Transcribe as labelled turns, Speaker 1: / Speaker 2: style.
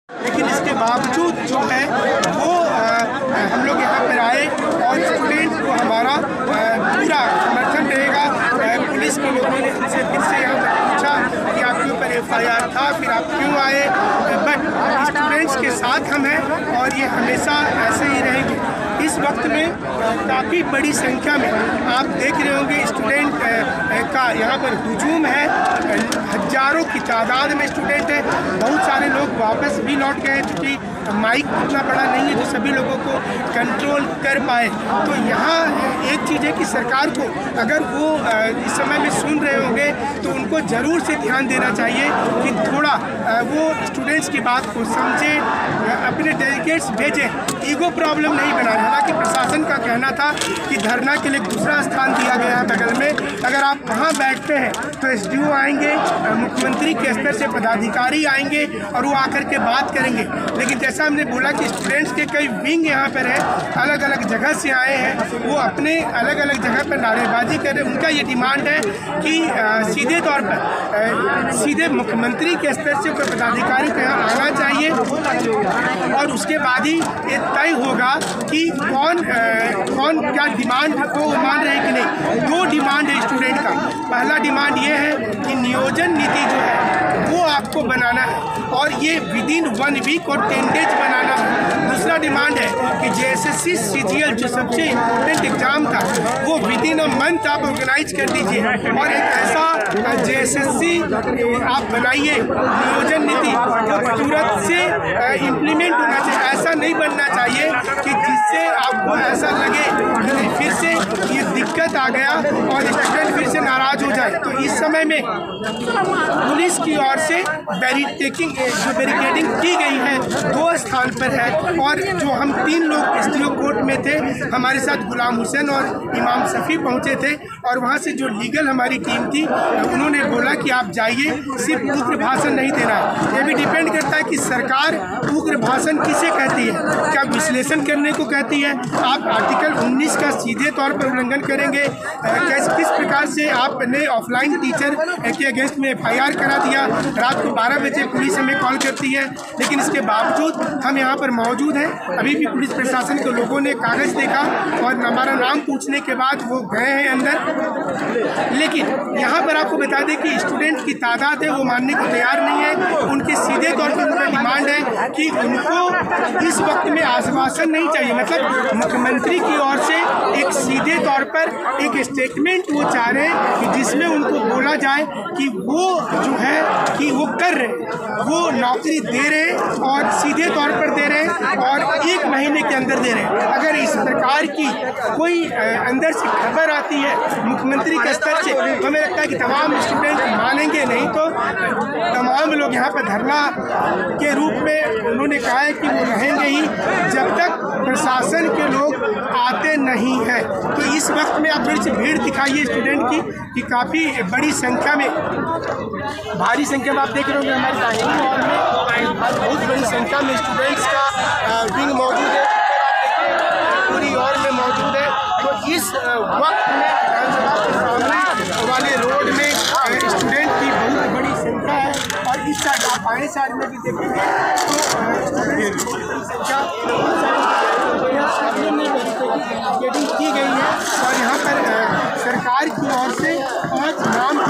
Speaker 1: लेकिन इसके बावजूद जो है वो हम लोग यहाँ पर आए और स्टूडेंट को हमारा पूरा समर्थन रहेगा। पुलिस के लोगों ने हमसे फिर से यहाँ पर पूछा कि आपके ऊपर FIR था, फिर आप क्यों आए, बट स्टूडेंट्स के साथ हम हैं और ये हमेशा ऐसे ही रहेंगे। इस वक्त में काफ़ी बड़ी संख्या में आप देख रहे होंगे स्टूडेंट का यहाँ पर हुजूम है, हजारों की तादाद में स्टूडेंट है। बहुत सारे लोग वापस भी लौट गए क्योंकि माइक इतना बड़ा नहीं है जो सभी लोगों को कंट्रोल कर पाए। तो यहाँ एक चीज़ है कि सरकार को अगर वो इस समय में सुन रहे होंगे तो उनको ज़रूर से ध्यान देना चाहिए कि थोड़ा वो स्टूडेंट्स की बात को समझें, अपने डेलीगेट्स भेजें, ईगो प्रॉब्लम नहीं बनाए। हालांकि प्रशासन का कहना था कि धरना के लिए दूसरा स्थान दिया गया है बगल में, अगर आप वहाँ बैठते हैं तो SDO आएंगे, मुख्यमंत्री के स्तर से पदाधिकारी आएंगे और वो आकर के बात करेंगे। लेकिन जैसा हमने बोला कि स्टूडेंट्स के कई विंग यहाँ पर है, अलग अलग जगह से आए हैं, वो अपने अलग अलग जगह पर नारेबाजी कर रहे हैं। उनका ये डिमांड है कि सीधे तौर पर सीधे मुख्यमंत्री के स्तर से कोई पदाधिकारी को यहाँ आना चाहिए और उसके बाद ही ये तय होगा कि कौन क्या डिमांड को मान रहे हैं कि नहीं। दो डिमांड है स्टूडेंट का। पहला डिमांड ये है कि नियोजन नीति जो है वो आपको बनाना है और ये विदिन 1 वीक और 10 डेज बनाना है। दूसरा डिमांड है कि JSSC CGL जो सबसे इम्पोर्टेंट एग्जाम था वो विदिन अ मंथ आप ऑर्गेनाइज कर दीजिए और एक ऐसा JSSC आप बनाइए नियोजन नीति जो तुरंत से इम्प्लीमेंट होना चाहिए। ऐसा नहीं बनना चाहिए कि जिससे आपको ऐसा लगे कि फिर से ये दिक्कत आ गया और स्टूडेंट फिर से नाराज हो जाए। तो इस समय में पुलिस की ओर से बैरिकेडिंग की गई है 2 स्थान पर है और जो हम 3 लोग SDO कोर्ट में थे, हमारे साथ गुलाम हुसैन और इमाम शफी पहुंचे थे और वहां से जो लीगल हमारी टीम थी उन्होंने बोला कि आप जाइए, सिर्फ उग्र भाषण नहीं देना है। ये भी डिपेंड करता है कि सरकार उग्र भाषण किसे कहती है, क्या विश्लेषण करने को कहती है। आप आर्टिकल 19 का सीधे तौर पर उल्लंघन करेंगे, किस प्रकार से आपने ऑफलाइन टीचर के अगेंस्ट में FIR करा दिया, रात को 12 बजे पुलिस हमें कॉल करती है, लेकिन इसके बावजूद हम यहाँ पर मौजूद हैं। अभी भी पुलिस प्रशासन के लोगों ने कागज़ देखा और हमारा नाम पूछने के बाद वो गए हैं अंदर। लेकिन यहाँ पर आपको बता दें कि स्टूडेंट की तादाद है वो मानने को तैयार नहीं है। उनके सीधे तौर पर उनका डिमांड है कि उनको इस वक्त में आश्वासन नहीं चाहिए, मतलब मुख्यमंत्री की ओर से एक सीधे तौर पर एक स्टेटमेंट वो चाह रहे हैं कि जिसमें उनको बोला जाए कि वो जो है कि वो कर रहे हैं, वो नौकरी दे रहे हैं और सीधे तौर पर दे रहे हैं और 1 महीने के अंदर दे रहे हैं। अगर इस प्रकार की कोई अंदर से खबर आती है मुख्यमंत्री के स्तर से तो हमें लगता है कि तमाम स्टूडेंट मानेंगे, नहीं तो तमाम लोग यहाँ पर धरना के रूप में उन्होंने कहा है कि वो रहेंगे ही जब तक प्रशासन के लोग आते नहीं हैं। तो इस वक्त में आप थोड़ी सी भीड़ दिखाइए स्टूडेंट की कि काफ़ी बड़ी संख्या में, भारी संख्या में आप देख रहे होंगे हमारे दाहिनी ओर में बहुत बड़ी संख्या में स्टूडेंट्स का विंग मौजूद है, पूरी ओर में मौजूद है। तो इस वक्त में विधानसभा के सामने वाले रोड में स्टूडेंट की बहुत बड़ी संख्या है और इस साइड आप बाएं साइड में भी देखेंगे तो स्टूडेंट्स की बड़ी संख्या बैरिकेडिंग की गई है और यहाँ पर सरकार की ओर से 5 नाम